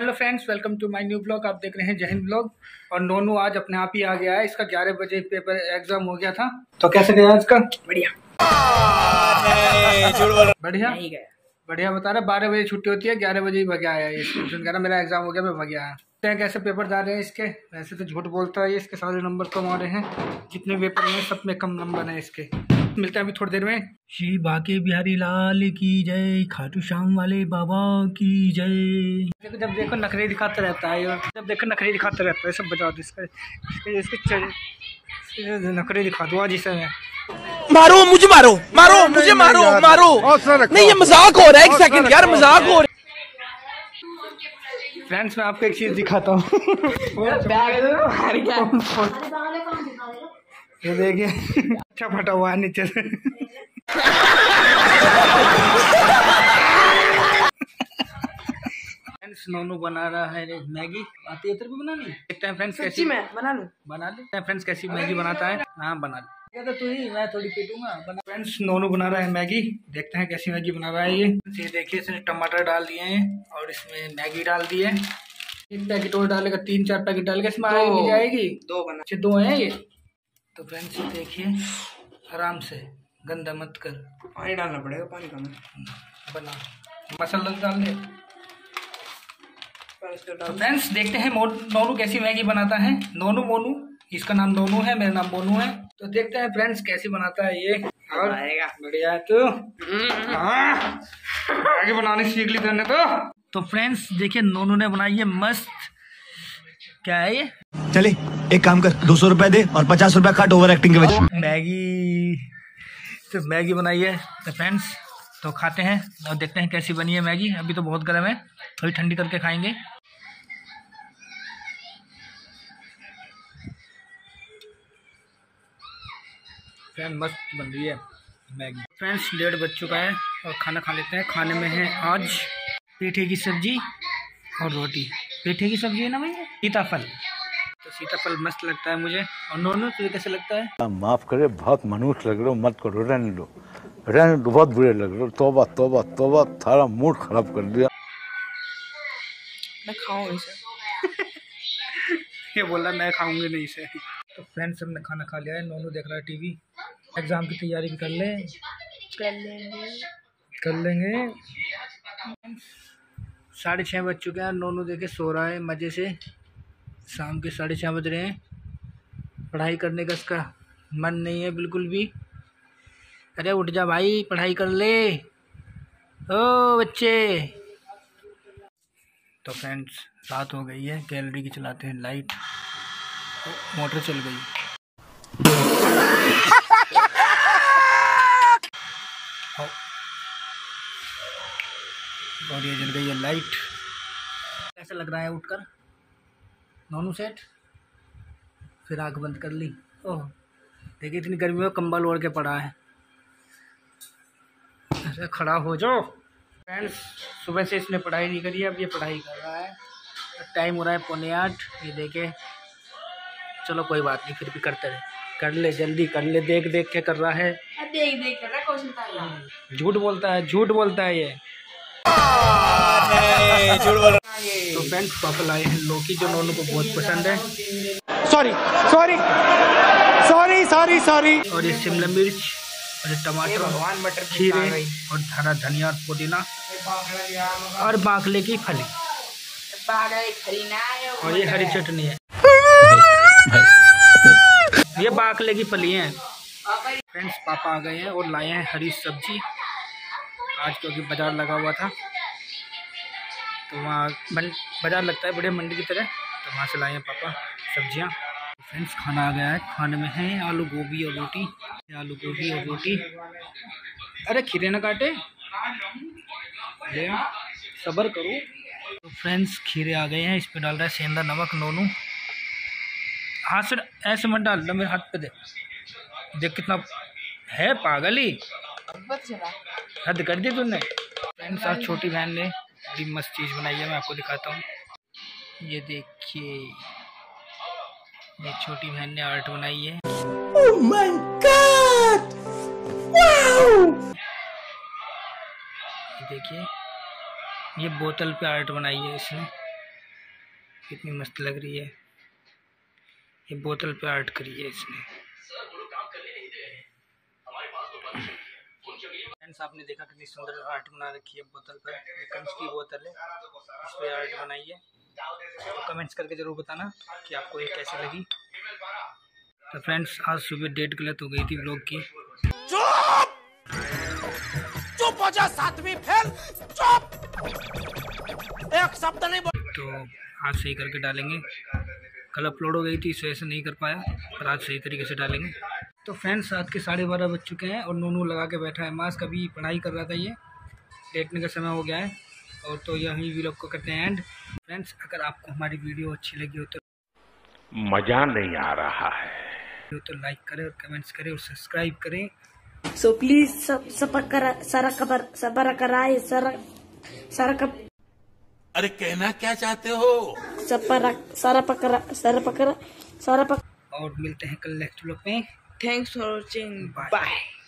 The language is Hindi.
Hello friends, welcome to my new blog. आप देख रहे हैं जय हिंद ब्लॉग। और नोनू आज अपने आप ही आ गया है। इसका 11 बजे पेपर एग्जाम हो गया था। तो कैसे गया इसका? बढ़िया बढ़िया बढ़िया बता रहा। 12 बजे छुट्टी होती है, 11 बजे ही भग आया है। ट्यूशन कह रहा मेरा एग्जाम हो गया, मैं भग आया। कैसे पेपर जा रहे हैं इसके? वैसे तो झूठ बोलता है, इसके सारे नंबर कम आ रहे हैं। जितने पेपर हैं सब में कम नंबर हैं इसके। मिलते हैं अभी थोड़ी देर में। श्री बाके बिहारी लाल की जय, खाटू श्याम वाले बाबा की जय। जब देखो नखरे दिखाते रहता है, जब देखो नखरे दिखाते रहता है। सब बजा दो इसके नखरे दिखा दो आज इसे। मारो मुझे, मारो मारो मुझे, मारो मारो। नहीं ये मजाक हो रहा है, एक सेकंड यार, मजाक हो रहा है। फ्रेंड्स मैं आपको एक चीज दिखाता हूँ। ये देखिए अच्छा फटा हुआ है नीचे से। फ्रेंड्स नोनू बना रहा है मैगी। आती है तेरे को बनानी? देखते हैं फ्रेंड्स कैसी मैं बना ले फ्रेंड्स कैसी मैगी बनाता है। हाँ बना ले तो तू ही, मैं थोड़ी पीटूंगा। फ्रेंड्स नोनू बना रहा है मैगी। देखते हैं कैसी मैगी बना रहा है ये देखिए इसने टमाटर डाल दिए हैं और इसमें मैगी डाल दी है। 3 पैकेट और डालेगा, 3-4 पैकेट डालेगा इसमें आएगी जाएगी। 2 हैं ये। तो फ्रेंड्स देखिए आराम से, गंदा मत कर। पानी डालना पड़ेगा, पानी बना मसाला डाल दे। तो फ्रेंड्स देखते हैं नोनू कैसी मैगी बनाता है। नोनू मोनू, इसका नाम नोनू है, मेरा नाम मोनू है। तो देखते हैं फ्रेंड्स कैसी बनाता है ये। और बढ़िया है तू, मैगी बनानी सीख ली तूने तो फ्रेंड्स देखिए नोनू ने बनाई है मस्त। क्या है ये? चले एक काम कर, 200 रुपए दे और 50 रुपए काट ओवर एक्टिंग के वजह। मैगी तो मैगी बनाई है तो फ्रेंड्स तो खाते हैं और देखते हैं कैसी बनी है मैगी। अभी तो बहुत गर्म है, थोड़ी ठंडी करके खाएंगे। फ्रेंड मस्त बन रही है मैगी। फ्रेंड्स 1:30 बज चुका है और खाना खा लेते हैं। खाने में है आज पेठे की सब्जी और रोटी। पेठे की सब्जी है ना भाई, सीताफल। तो सीताफल मस्त लगता है मुझे। और नोनू तुझे कैसे लगता है? माफ करे, बहुत मनुष्य लग रहे हो, मत करो, रहने दो, बहुत बुरे लग रहे हो। तौबा तौबा तौबा, थारा मूड खराब कर दिया। मैं खाऊं इसे। ये बोला मैं खाऊंगी नहीं इसे। तो फ्रेंड्स हमने खाना खा लिया है। नोनू देख रहा है टीवी। एग्जाम की तैयारी भी कर लेंगे। 6:30 बज चुके हैं। नोनू देखे सो रहा है मज़े से। शाम के 6:30 बज रहे हैं। पढ़ाई करने का इसका मन नहीं है बिल्कुल भी। अरे उठ जा भाई, पढ़ाई कर ले ओ बच्चे। तो फ्रेंड्स रात हो गई है, गैलरी की चलाते हैं लाइट। तो मोटर चल गई। और ये जल गई है लाइट। कैसा लग रहा है उठकर नोनू सेठ? फिर आँख बंद कर ली। ओह देखिए इतनी गर्मी में कंबल ओढ़ के पड़ा है। ऐसे खड़ा हो जाओ। फ्रेंड्स सुबह से इसने पढ़ाई नहीं करी है, अब ये पढ़ाई कर रहा है। टाइम हो रहा है 7:45। ये देखे, चलो कोई बात नहीं, फिर भी करते रहे। कर ले जल्दी कर ले, देख देख के कर रहा है। देख कर रहा क्वेश्चन। झूठ बोलता है ये। तो फ्रेंड्स पापा लाए हैं लौकी, जो नोनू को बहुत पसंद है। सॉरी। और ये शिमला मिर्च और टमाटर, मटर, खीरे और हरा धनिया और पुदीना और बाकले की फली और ये हरी चटनी है। ये बाकले की फली है। फ्रेंड्स पापा आ गए हैं और लाए हैं हरी सब्जी आज, क्योंकि बाजार लगा हुआ था। तो वहाँ बाजार लगता है बड़े मंडी की तरह, तो वहाँ से लाए हैं पापा सब्जियाँ। फ्रेंड्स खाना आ गया है। खाने में है आलू गोभी और रोटी। अरे खीरे ना काटे, सब्र करो। तो फ्रेंड्स खीरे आ गए हैं, इस पे डाल रहा है सेंधा नमक नोनू। हाथ से ऐसे मत डाल, मेरे हाथ पे देख कितना है पागल ही, हद कर दी तूने। फ्रेंड्स आज छोटी बहन ने बड़ी मस्त चीज़ बनाई है, मैं आपको दिखाता हूँ। ये देखिए, ये छोटी बहन ने आर्ट बनाई है। Oh my God! Wow! ये देखिए, ये बोतल पे आर्ट बनाई है इसने। कितनी मस्त लग रही है। ये बोतल पे आर्ट करी है इसने। फ्रेंड्स आपने देखा कितनी सुंदर आर्ट बना रखी है बोतल पर। ये कंच की बोतल है, इस पर आर्ट बनाई है। तो कमेंट्स करके जरूर बताना कि आपको ये कैसी लगी। तो फ्रेंड्स आज सुबह डेट गलत हो गई थी व्लॉग की। चुप हो जा सातवीं फेल, चुप, एक शब्द नहीं बोल। तो आज सही करके डालेंगे। कल अपलोड हो गई थी इस वजह से नहीं कर पाया, पर आज सही तरीके से डालेंगे। तो फ्रेंड्स रात के 12:30 बज चुके हैं और नूनू लगा के बैठा है मास्क। अभी पढ़ाई कर रहा था, ये लेटने का समय हो गया है। और तो यही वीडियो को करते हैं एंड। फ्रेंड्स अगर आपको हमारी वीडियो अच्छी लगी हो तो मजा नहीं आ रहा है तो लाइक करें और कमेंट्स करें और सब्सक्राइब करें। So please अरे कहना क्या चाहते हो? और मिलते हैं कल नेक्स्ट व्लॉग में। Thanks for watching. बाय।